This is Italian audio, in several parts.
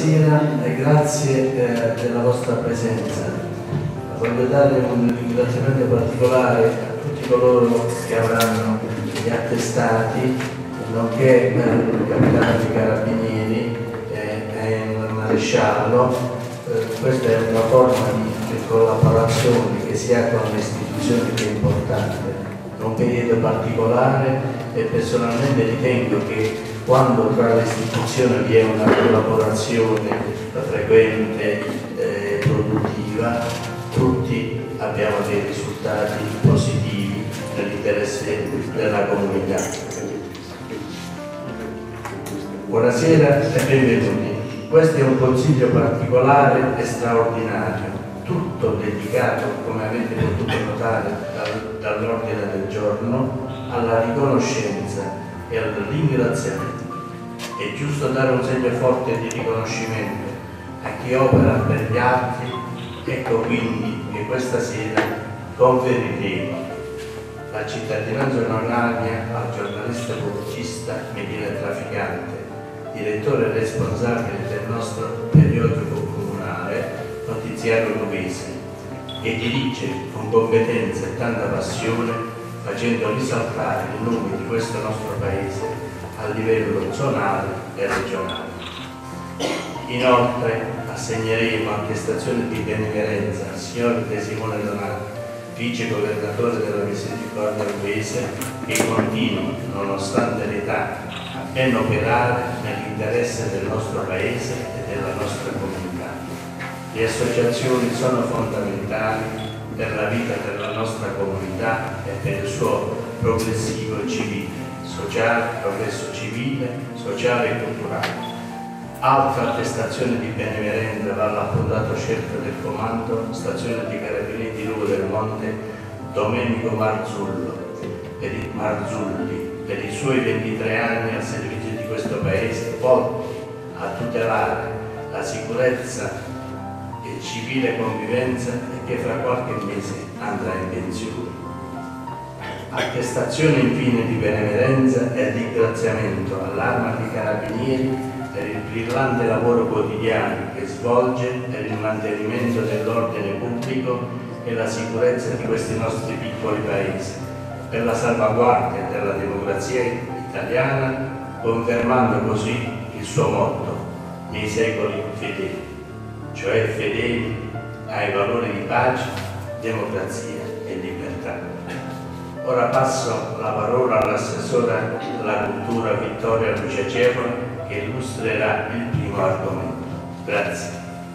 buonasera e grazie della vostra presenza. Voglio dare un ringraziamento particolare a tutti coloro che avranno gli attestati, nonché il capitano dei Carabinieri e il maresciallo. Questa è una forma di collaborazione che si ha con le istituzioni, che è importante. È un periodo particolare e personalmente ritengo che quando tra le istituzioni vi è una collaborazione frequente e produttiva, tutti abbiamo dei risultati positivi nell'interesse della comunità. Buonasera e benvenuti. Questo è un consiglio particolare e straordinario, tutto dedicato, come avete potuto notare dall'ordine del giorno, alla riconoscenza e al ringraziamento. È giusto dare un segno forte di riconoscimento a chi opera per gli altri. Ecco quindi che questa sera conferiremo la cittadinanza onoraria al giornalista pubblicista Michele Traficante, direttore responsabile del nostro periodico comunale Notiziario Nuvese, che dirige con competenza e tanta passione, facendo risaltare il nome di questo nostro paese a livello zonale e regionale. Inoltre assegneremo anche stazione di benemerenza al signor De Simone Donato, vice governatore della Misericordia Nuvese, che continua, nonostante l'età, a ben operare nell'interesse del nostro paese e della nostra comunità. Le associazioni sono fondamentali per la vita della nostra comunità e per il suo progressivo progresso civile, sociale e culturale. Altra attestazione di benemerenza va all'appuntato scelto del comando, stazione di Carabinieri di Lugo del Monte, Domenico Marzulli, per i suoi 23 anni al servizio di questo paese, volti a tutelare la sicurezza e civile convivenza, e che fra qualche mese andrà in pensione. Attestazione infine di benemerenza e ringraziamento all'Arma dei Carabinieri per il brillante lavoro quotidiano che svolge per il mantenimento dell'ordine pubblico e la sicurezza di questi nostri piccoli paesi, per la salvaguardia della democrazia italiana, confermando così il suo motto nei secoli fedeli, cioè fedeli ai valori di pace, democrazia e libertà. Ora passo la parola all'assessore alla cultura Vittoria Lucia Cepola, che illustrerà il primo argomento. Grazie.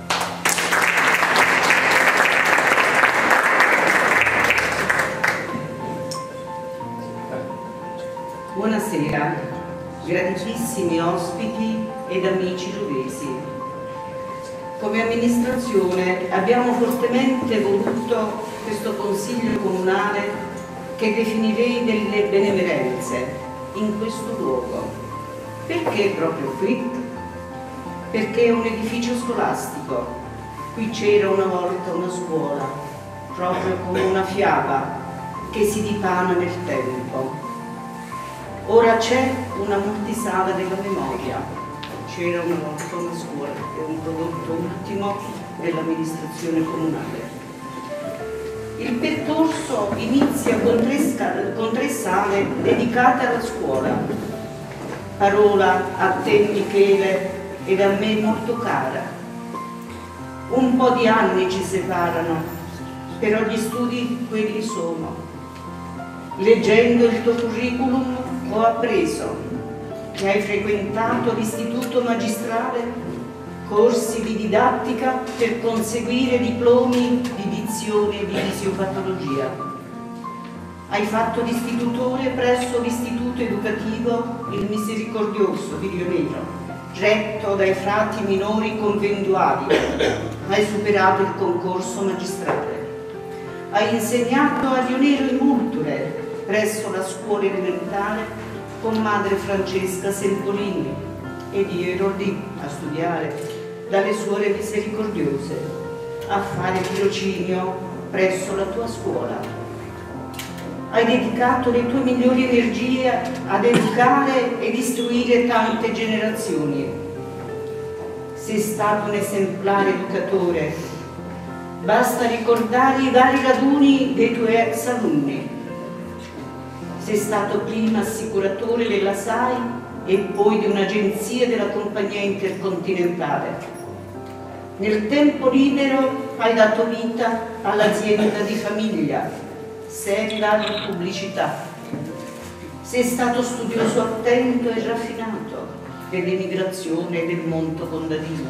Buonasera, graditissimi ospiti ed amici luvesi. Come amministrazione abbiamo fortemente voluto questo Consiglio Comunale, che definirei delle benemerenze, in questo luogo. Perché proprio qui? Perché è un edificio scolastico. Qui c'era una volta una scuola, proprio come una fiaba che si dipana nel tempo. Ora c'è una multisala della memoria. C'era una volta una scuola, che è un prodotto ultimo dell'amministrazione comunale. Il percorso inizia con tre sale dedicate alla scuola. Parola a te Michele ed a me molto cara. Un po' di anni ci separano, però gli studi quelli sono. Leggendo il tuo curriculum ho appreso che hai frequentato l'istituto magistrale, corsi di didattica per conseguire diplomi di dizione e di fisiopatologia. Hai fatto l'istitutore presso l'istituto educativo Il Misericordioso di Rio Negro, retto dai frati minori conventuali. Hai superato il concorso magistrale. Hai insegnato a Rio Negro in Ulture, presso la scuola elementare con madre Francesca Sempolini, ed io ero lì a studiare dalle suore misericordiose, a fare tirocinio presso la tua scuola. Hai dedicato le tue migliori energie ad educare ed istruire tante generazioni. sei stato un esemplare educatore. Basta ricordare i vari raduni dei tuoi ex alunni. Sei stato prima assicuratore della SAI e poi di un'agenzia della compagnia intercontinentale. Nel tempo libero hai dato vita all'azienda di famiglia, Serial Pubblicità. Sei stato studioso attento e raffinato dell'immigrazione e del mondo contadino.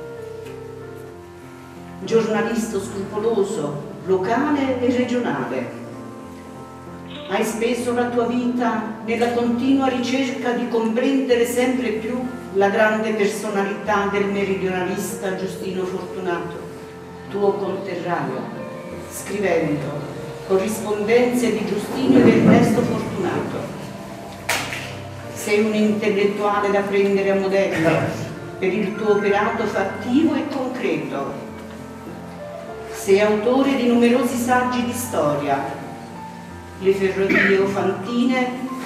Giornalista scrupoloso, locale e regionale. Hai speso la tua vita nella continua ricerca di comprendere sempre più la grande personalità del meridionalista Giustino Fortunato, tuo conterraneo, scrivendo corrispondenze di Giustino e del resto Fortunato. Sei un intellettuale da prendere a modello per il tuo operato fattivo e concreto. Sei autore di numerosi saggi di storia. Le ferrovie ofantine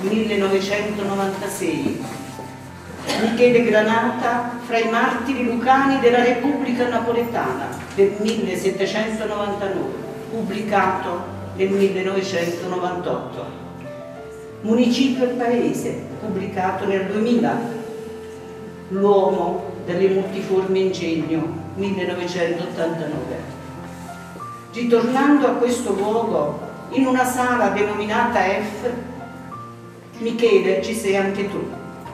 1996, Michele Granata fra i martiri lucani della Repubblica Napoletana del 1799, pubblicato nel 1998, Municipio e Paese, pubblicato nel 2000, L'uomo delle multiformi ingegno 1989. Ritornando a questo luogo, in una sala denominata F, Michele, ci sei anche tu.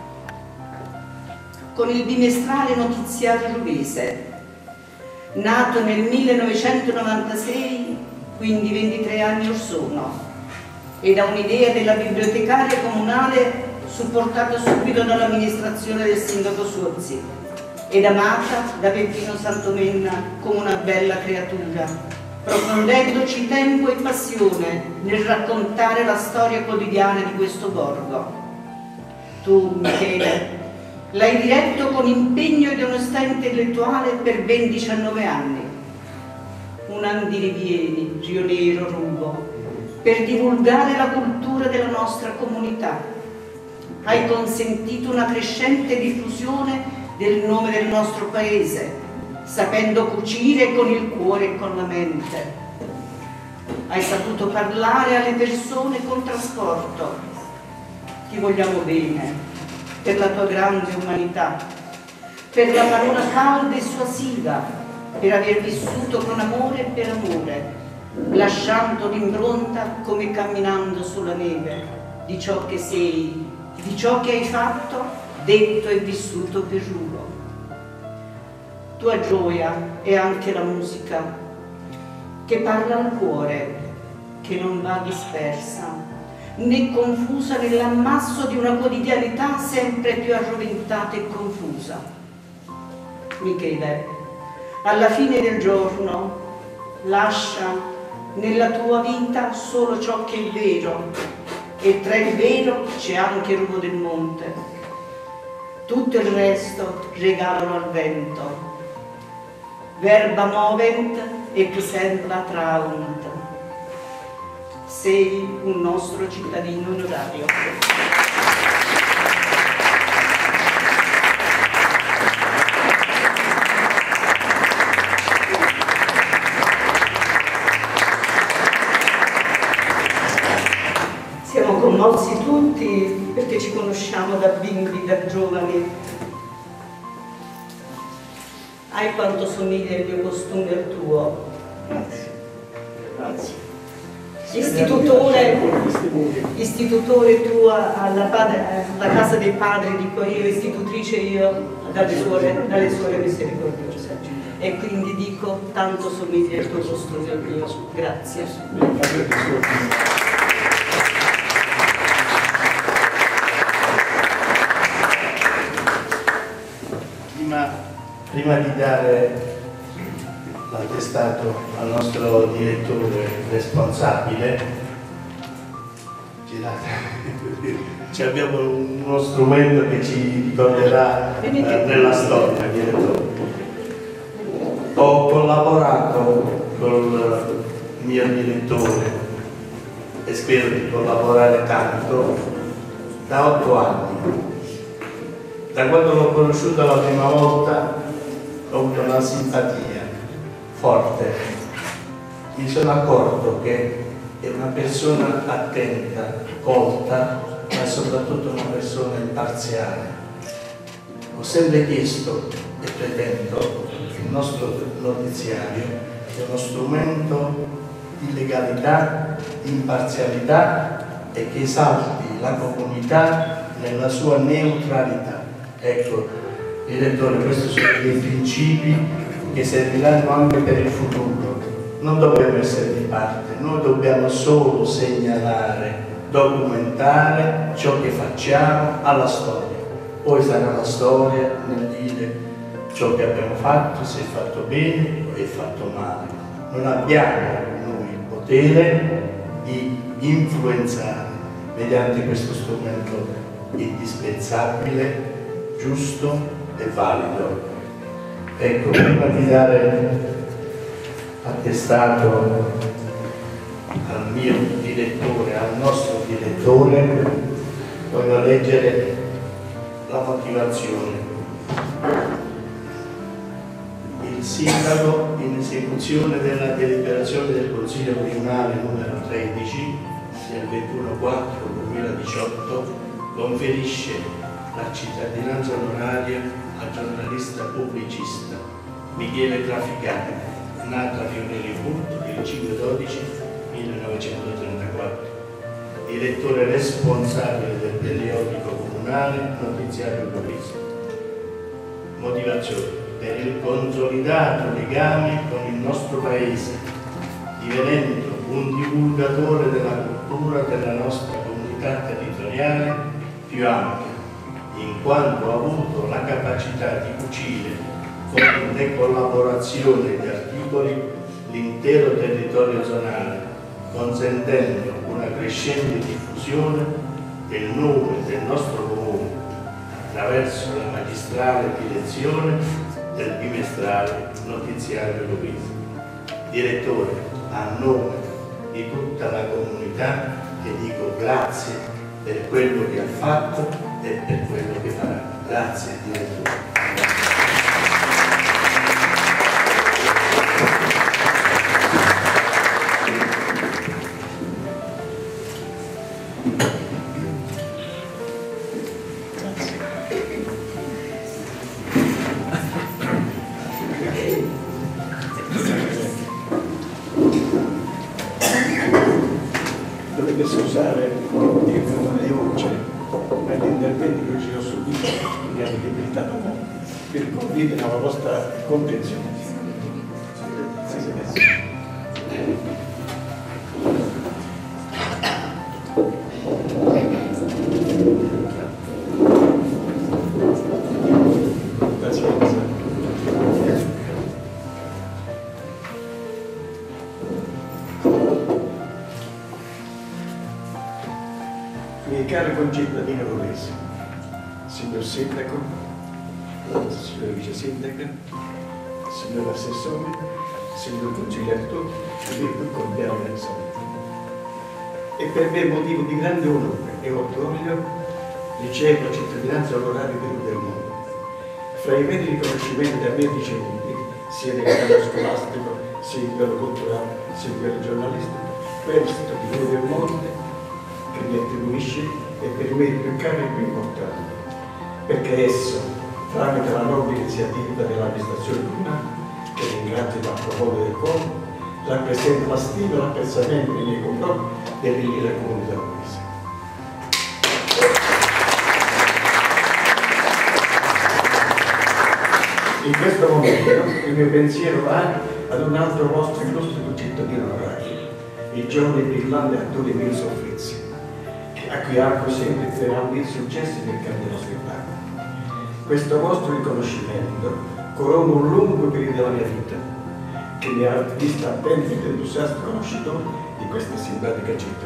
Con il bimestrale Notiziario Rovese, nato nel 1996, quindi 23 anni or sono, e da un'idea della bibliotecaria comunale supportata subito dall'amministrazione del sindaco Suozzi ed amata da Peppino Santomenna come una bella creatura, profondendoci tempo e passione nel raccontare la storia quotidiana di questo borgo. Tu, Michele, l'hai diretto con impegno ed onestà intellettuale per ben 19 anni. Un andirivieni, Rio Nero, Rubo, per divulgare la cultura della nostra comunità. Hai consentito una crescente diffusione del nome del nostro paese, sapendo cucire con il cuore e con la mente. Hai saputo parlare alle persone con trasporto. Ti vogliamo bene per la tua grande umanità, per la parola calda e suasiva, per aver vissuto con amore e per amore, lasciando l'impronta come camminando sulla neve di ciò che sei, di ciò che hai fatto, detto e vissuto per Rubo. Tua gioia è anche la musica che parla al cuore, che non va dispersa né confusa nell'ammasso di una quotidianità sempre più arroventata e confusa. Michele, alla fine del giorno lascia nella tua vita solo ciò che è vero, e tra il vero c'è anche il rumore del monte. Tutto il resto regalalo al vento. Verba movent et sempla traunt. Sei un nostro cittadino onorario. Siamo commossi tutti perché ci conosciamo da bimbi, da giovani. Hai quanto somiglia il mio costume al tuo. Grazie. Grazie. Istitutore tu alla Casa dei Padri, dico io, istitutrice io dalle suore misericordiose. E quindi dico, tanto somiglia il tuo costume al mio. Grazie. Prima di dare l'attestato al nostro direttore responsabile, abbiamo uno strumento che ci ricorderà nella storia, direttore. Ho collaborato col mio direttore e spero di collaborare tanto da 8 anni. Da quando l'ho conosciuta la prima volta ho avuto una simpatia forte. Mi sono accorto che è una persona attenta, colta, ma soprattutto una persona imparziale. Ho sempre chiesto e pretendo che il nostro notiziario sia uno strumento di legalità, di imparzialità e che esalti la comunità nella sua neutralità. Ecco, direttore, questi sono dei principi che serviranno anche per il futuro. Non dobbiamo essere di parte, noi dobbiamo solo segnalare, documentare ciò che facciamo alla storia. Poi sarà la storia nel dire ciò che abbiamo fatto, se è fatto bene o è fatto male. Non abbiamo noi il potere di influenzare mediante questo strumento indispensabile, giusto e valido. Ecco, prima di dare attestato al mio direttore, al nostro direttore, voglio leggere la motivazione. Il sindaco, in esecuzione della deliberazione del Consiglio Comunale numero 13 del 21/4/2018, conferisce la cittadinanza onoraria al giornalista pubblicista Michele Traficani, nato a Fiorelli Furto il 5/12/1934, direttore responsabile del periodico comunale Notiziario Luisa. Motivazione: per il consolidato legame con il nostro paese, divenendo un divulgatore della cultura della nostra comunità territoriale più ampia, in quanto ha avuto la capacità di cucire con le collaborazioni di articoli l'intero territorio zonale, consentendo una crescente diffusione del nome del nostro comune attraverso la magistrale direzione del bimestrale Notiziario Luisa. Direttore, a nome di tutta la comunità le dico grazie per quello che ha fatto e per quello che farà. Grazie, direttore. Dovete scusare il tono di voce, ma gli interventi che ci ho subito mi hanno debilitato molto. Vi riconviene alla vostra contenzione. Miei cari concittadini rovesi, signor Sindaco, signor Vice Sindaco, signor Assessore, signor Consigliere, vi più cordiale saluto. È per me motivo di grande onore e orgoglio ricevere la cittadinanza onoraria del mondo. Fra i veri riconoscimenti da me ricevuti, sia nel campo scolastico, sia in quello culturale, sia in quello giornalistico, questo di voi del mondo che mi attribuisce è per me il più caro e più importante, perché esso, tramite la nobile iniziativa dell'amministrazione comunale, che ringrazio da profondo del cuore, rappresenta la stima e l'apprezzamento nei miei confronti dell'intera comunità rovese. In questo momento il mio pensiero va ad un altro vostro illustre concittadino onorario, il giovane brillante attore Emilio Soffrizzi, a cui auguro sempre grandi successi nel campo dello spettacolo. Questo vostro riconoscimento corona un lungo periodo della mia vita, che mi ha visto attento ed entusiasta conoscitore di questa simpatica città,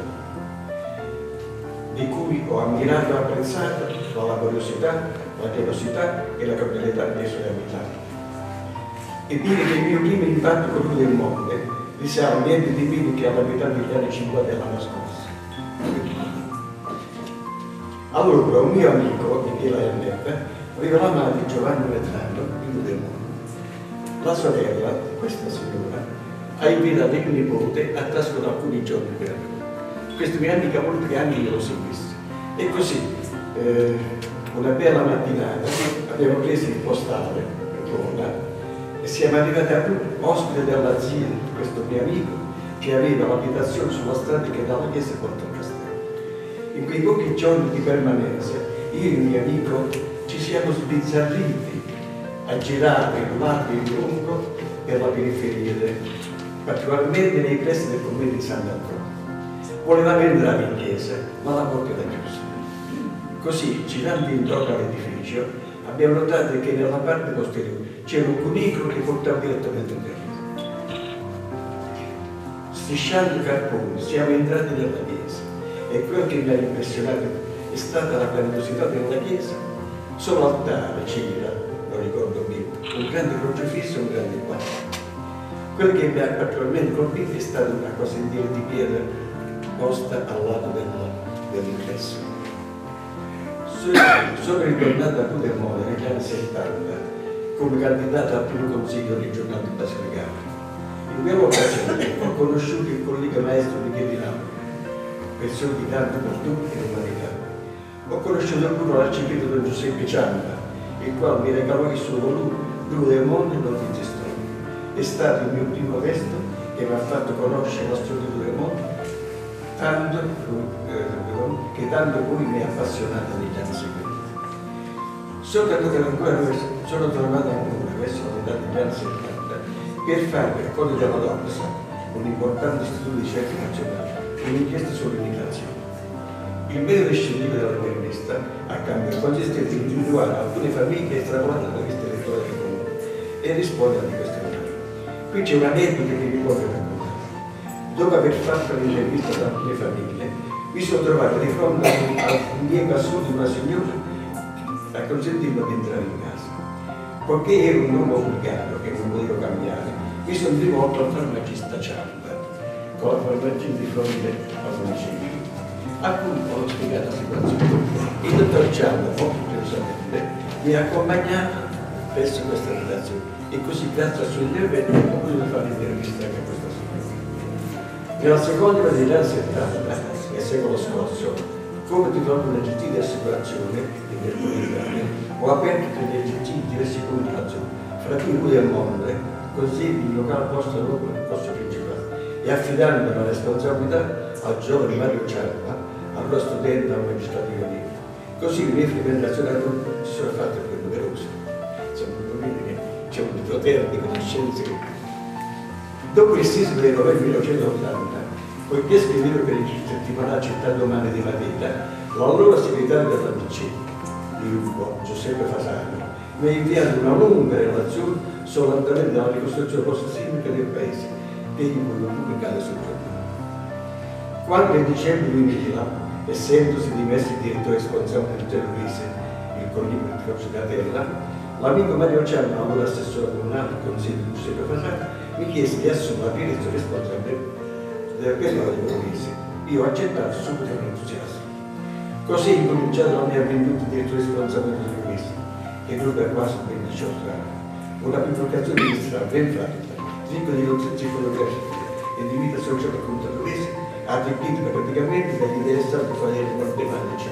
di cui ho ammirato e apprezzato la laboriosità, la generosità e la cordialità dei suoi abitanti. E dire che il mio primo impatto con lui del mondo risale niente di meno che alla metà degli anni 50 dell'anno scorso. Allora un mio amico, Michele Aiannetta, aveva la mano di Giovanni Vetrano, il del mondo, La sorella, questa signora, ha invitato il nipote a trascorrere alcuni giorni per lui. Questa mia amica molti anni io l'ho seguito. E così, una bella mattinata, abbiamo preso il postale in Roma e siamo arrivati a lui, ospite della zia di questo mio amico, che aveva l'abitazione sulla strada che dalla chiesa porta al castello. In quei pochi giorni di permanenza, io e il mio amico ci siamo sbizzarriti a girare in largo e in lungo per la periferia, particolarmente nei pressi del comune di Sant'Ancona. Volevamo entrare in chiesa, ma la porta era chiusa. Così, girando intorno all'edificio, abbiamo notato che nella parte posteriore c'era un cunicolo che portava direttamente in terra. Strisciando i carponi, siamo entrati nella chiesa e quello che mi ha impressionato è stata la grandiosità della chiesa. Sull'altare c'era, non ricordo più, un grande crocifisso e un grande quadro. Quello che mi ha particolarmente colpito è stata una corsenziera di pietra posta al lato dell'ingresso. Sono ritornato a Pudermone negli anni 70 come candidato al primo consiglio regionale basilicano. In quell'occasione ho conosciuto il collega maestro di Napoli, persona di grande fortuna e umanità. Ho conosciuto pure l'arcivescovo Don Giuseppe Ciampa, il quale mi regalò il suo volume Pudermone Notizie Storiche. È stato il mio primo testo che mi ha fatto conoscere la storia di Pudermone, che tanto poi mi ha appassionato negli anni seguenti. Sono tornato ancora verso l'età degli anni 70 per fare per conto della Doxa, un importante istituto di ricerca nazionale, un'inchiesta sull'immigrazione. Il metodo scientifico dell'intervista a cambio consistette in individuare alcune famiglie estrapolate dalla lista elettorale comune e rispondere alle questionari. Qui c'è un aneddoto che vi voglio raccontare. Dopo aver fatto l'intervista ad alcune famiglie, mi sono trovato di fronte al rilievo assoluto di una signora a consentirmi di entrare in casa. Poiché ero un uomo obbligato che non potevo cambiare, mi sono rivolto al farmacista Ciampa, con la farmacia di fronte al municipio. A cui ho spiegato la situazione. Il dottor Ciampa, molto generosamente, mi ha accompagnato verso questa relazione e così, grazie al suo intervento, ho potuto fare l'intervista anche a questa signora. Nella seconda metà degli anni 70 del secolo scorso, come titolare una gestita di assicurazione in Italia, ho aperto degli esercizi diversi comuni della zona, fra cui Pudermone, così il locale posto dopo il corso principale, e affidando la responsabilità al giovane Mario Ciampa, allora studente al magistrativo di Così le mie frequentazioni a Roma si sono fatte più numerose. Insomma, vuol dire che c'è un potere di conoscenze. Dopo il sisma del novembre 1980, poiché scrivevo per il settimanale Città Domani della Vita, l'allora segretario della DC di Lugo, Giuseppe Fasano, mi ha inviato una lunga relazione sull'andamento della ricostruzione post-sismica del paese, che io voglio pubblicare sul giornale. Quando nel dicembre 2000, essendosi dimesso il direttore responsabile del Luise, il collega di Cocciatella, l'amico Mario Ciampa, allora assessore comunale del Consiglio di Giuseppe Fasano, mi chiese di assumere la direzione responsabile del periodico Luise. Io ho accettato subito con entusiasmo. Così è incominciato la mia avventura di direttore responsabile del Luise, che dura quasi 18 anni. Una pubblicazione registrata ben fatta, ricca di notizie fotografiche e di vita sociale contattolese, arricchita praticamente dagli interessanti quaderni matematici.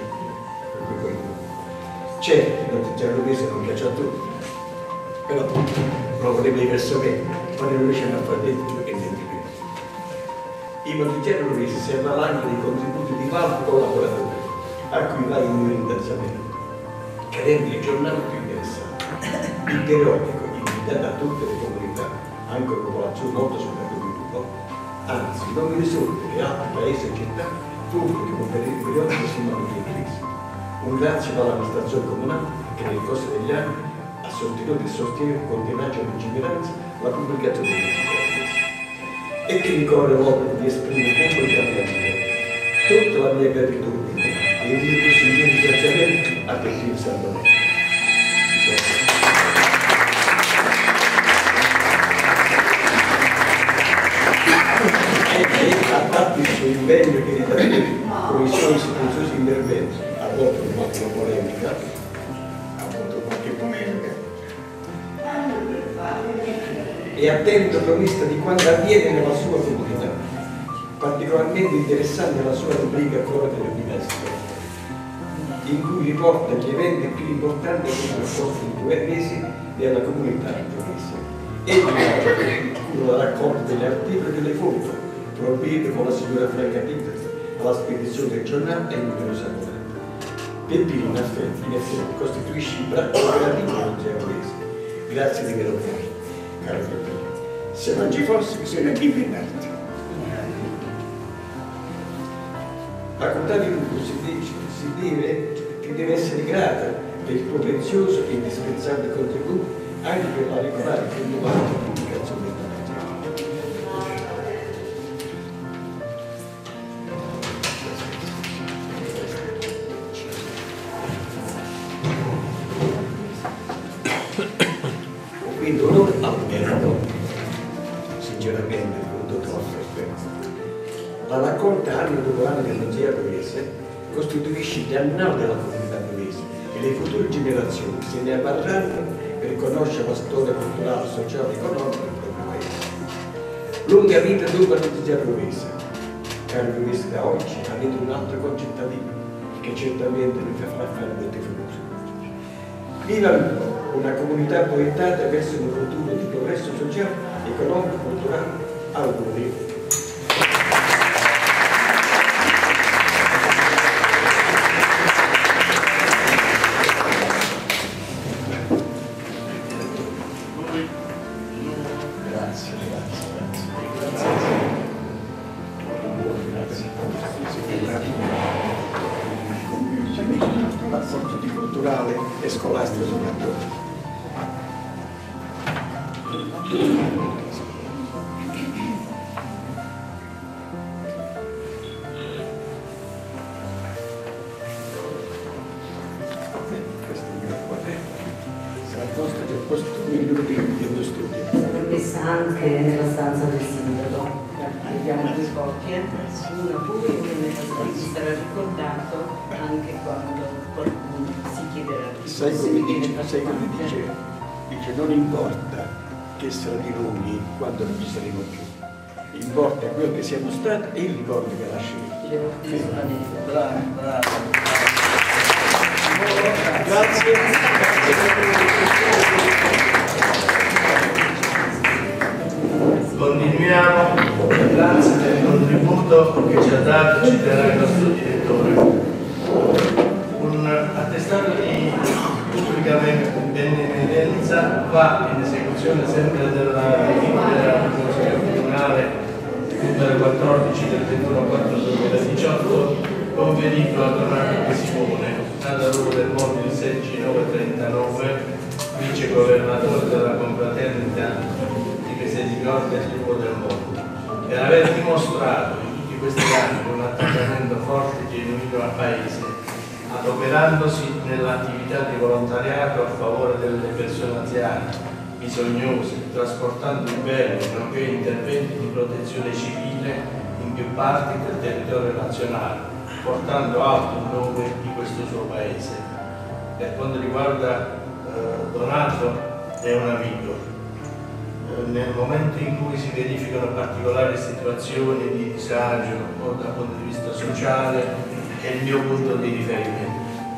Certo, il notiziario Luise non piace a tutti, però lo vorrebbe diversamente, ma non riusciamo a fare dentro e niente più. Il notiziario Luise serve anche dei contributi di qualche collaboratore, a cui va il mio ringraziamento, che rende il giornale più interessante. Il periodico invita a tutte le comunità, anche la popolazione molto soprattutto di gruppo, anzi non mi risulta che altri paesi e città pubblichino per il periodico sinonimo di crisi. Un grazie all'amministrazione comunale che nel corso degli anni ha sostenuto e sostiene con tenacia e lungimiranza la pubblicazione dei notiziari. E che mi corre l'obbligo di esprimere pubblicamente tutta la mia gratitudine e il mio più sincero ringraziamento a Cristina Sandonelli. E a parte il suo impegno che ritrae con i suoi silenziosi interventi, a volte con qualche polemica, a volte con qualche polemica. e attento cronista di quanto avviene nella sua comunità. Particolarmente interessante la sua rubrica Cuore dell'Università, in cui riporta gli eventi più importanti che sono posti in 2 mesi della comunità genovese. Egli cura la raccolta degli articoli e delle foto, provvede con la signora Franca Peters alla spedizione del giornale e numerose ancora. Peppino in effetti costituisce il braccio operativo del genovese. Grazie di aver operato, caro Peppino. Se non ci fosse bisogna dipinarti. Facoltà di Lugo ti deve essere grata per il tuo prezioso e indispensabile contributo anche per la regolare e rinnovata pubblicazione del Vangelo. Quindi onore Alberto, sinceramente, venuto troppo Alberto. La raccolta anno dopo anno del Museo Genovese costituisce gli annali della comunità genovese e le future generazioni se ne avvarranno per conoscere la storia culturale, sociale e economica del proprio paese. Lunga vita dunque alla Museo Genovese. Caro genovese, da oggi avete un altro concittadino che certamente vi farà fare molti futuri. Viva una comunità proiettata verso un futuro di progresso sociale, economico, culturale. Auguri. Culturale e scolastico soprattutto. Questo è il mio quaderno. Sarà posto c'è posto migliore dello studio. L'ho messa anche nella stanza del sindaco. Abbiamo 2 copie, una pure e una nella stanza, sarà ricordato anche quando qualcuno si chiederà. Sai come dice? Dice non importa che sarà di noi quando non ci saremo più, importa quello che siamo stati e il ricordo che lasceremo. Bravo, bravo. Continuiamo, grazie per il contributo che ci ha dato e ci darà il nostro direttore. Un attestato di pubblica benemerenza va in esecuzione sempre della delibera comunale numero 14 del 21/4/2018 con verifica autonomica che si pone nella rua del Monte il 16939, vice governatore della confraternita Misericordia e Sviluppo del Mondo, per aver dimostrato in tutti questi anni un attaccamento forte e genuino al Paese, adoperandosi nell'attività di volontariato a favore delle persone anziane, bisognose, trasportando i beni, nonché interventi di protezione civile in più parti del territorio nazionale, portando alto il nome di questo suo Paese. Per quanto riguarda Donato, è un amico. Nel momento in cui si verificano particolari situazioni di disagio o dal punto di vista sociale è il mio punto di riferimento.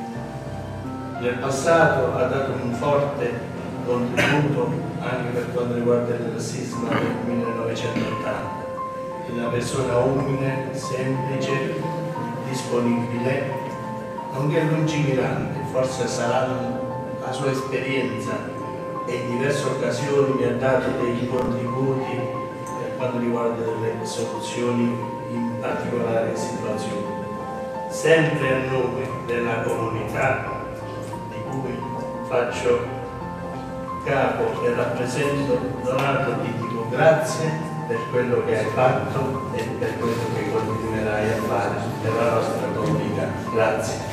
Nel passato ha dato un forte contributo anche per quanto riguarda il sisma del 1980. È una persona umile, semplice, disponibile, nonché lungimirante. Forse sarà la sua esperienza e in diverse occasioni mi ha dato dei contributi per quanto riguarda delle soluzioni in particolari situazioni. Sempre a nome della comunità di cui faccio capo e rappresento, Donato, ti dico grazie per quello che hai fatto e per quello che continuerai a fare per la nostra comunità. Grazie.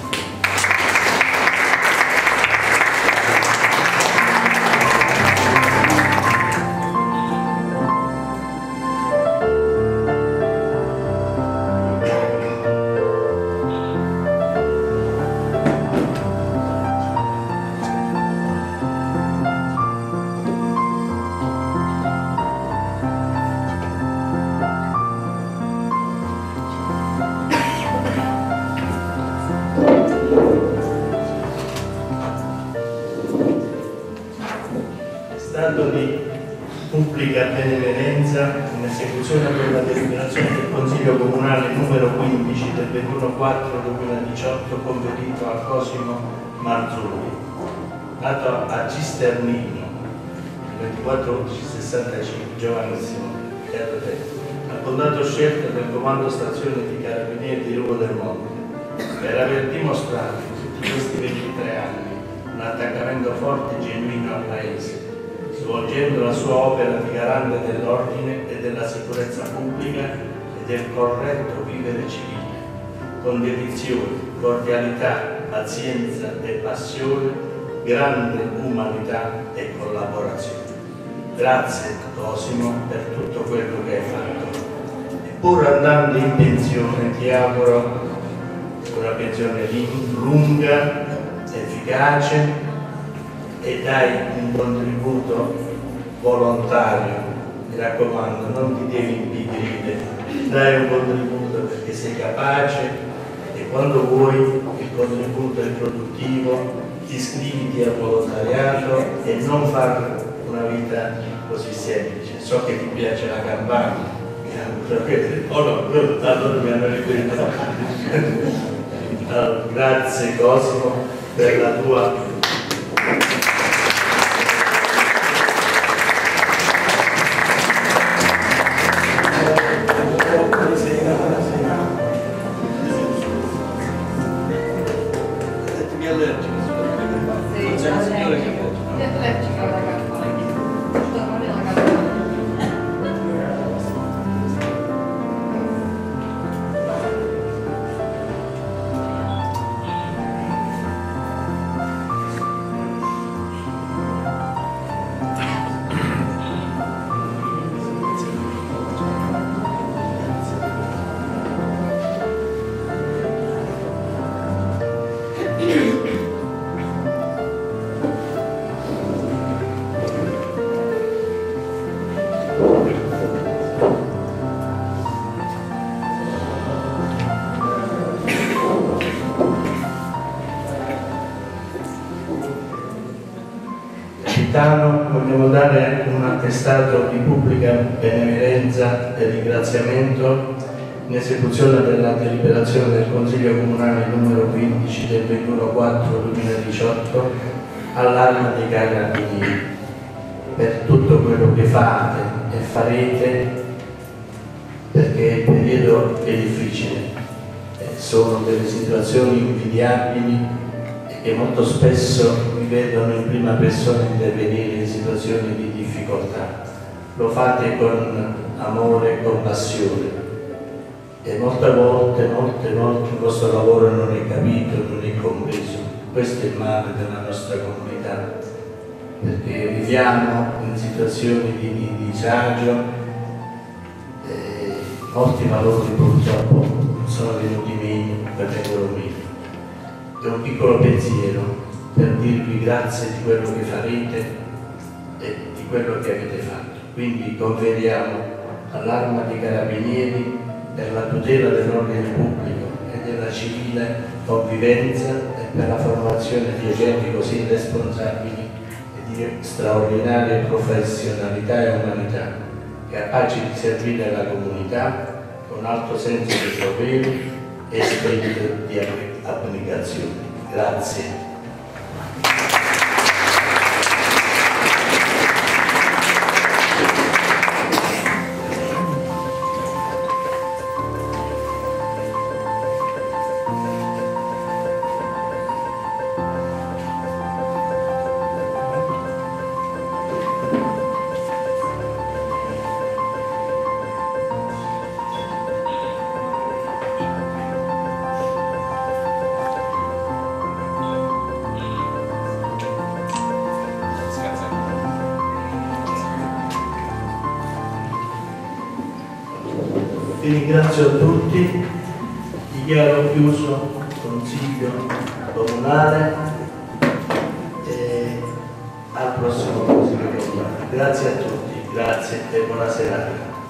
stato di pubblica benemerenza in esecuzione della deliberazione del Consiglio Comunale numero 15 del 21/4/2018 conferito a Cosimo Marzulli, nato a Cisternino il 24/11/65, giovanissimo, appuntato scelto del Comando Stazione di Carabinieri di Ruvo del Monte, per aver dimostrato in tutti questi 23 anni un attaccamento forte e genuino al Paese, svolgendo la sua opera di garante dell'ordine e della sicurezza pubblica e del corretto vivere civile, con dedizione, cordialità, pazienza e passione, grande umanità e collaborazione. Grazie Cosimo per tutto quello che hai fatto. E pur andando in pensione ti auguro una pensione lunga, efficace, e dai un contributo volontario, mi raccomando, non ti devi impigrire, dai un contributo perché sei capace e quando vuoi il contributo è produttivo, iscriviti al volontariato e non fare una vita così semplice. So che ti piace la campagna, allora mi hanno ripetuto. Allora, grazie Cosimo per la tua vogliamo dare un attestato di pubblica benemerenza e ringraziamento in esecuzione della deliberazione del Consiglio Comunale numero 15 del 21/4/2018 all'Arma dei Carabinieri per tutto quello che fate e farete, perché il periodo è difficile, sono delle situazioni invidiabili che molto spesso vi vedono in prima persona intervenire in situazioni di difficoltà. Lo fate con amore e con passione e molte volte il vostro lavoro non è capito, non è compreso. Questo è il male della nostra comunità, perché viviamo in situazioni di disagio e molti valori purtroppo sono venuti meno, vengono meno. È un piccolo pensiero per dirvi grazie di quello che farete e di quello che avete fatto. Quindi conferiamo all'Arma dei Carabinieri per la tutela dell'ordine pubblico e della civile convivenza e per la formazione di agenti così responsabili e di straordinaria professionalità e umanità, capaci di servire la comunità con alto senso di dovere e spirito di abnegazione. Grazie. Vi ringrazio a tutti, dichiaro chiuso il Consiglio Comunale e al prossimo Consiglio Comunale. Grazie a tutti, grazie e buona serata.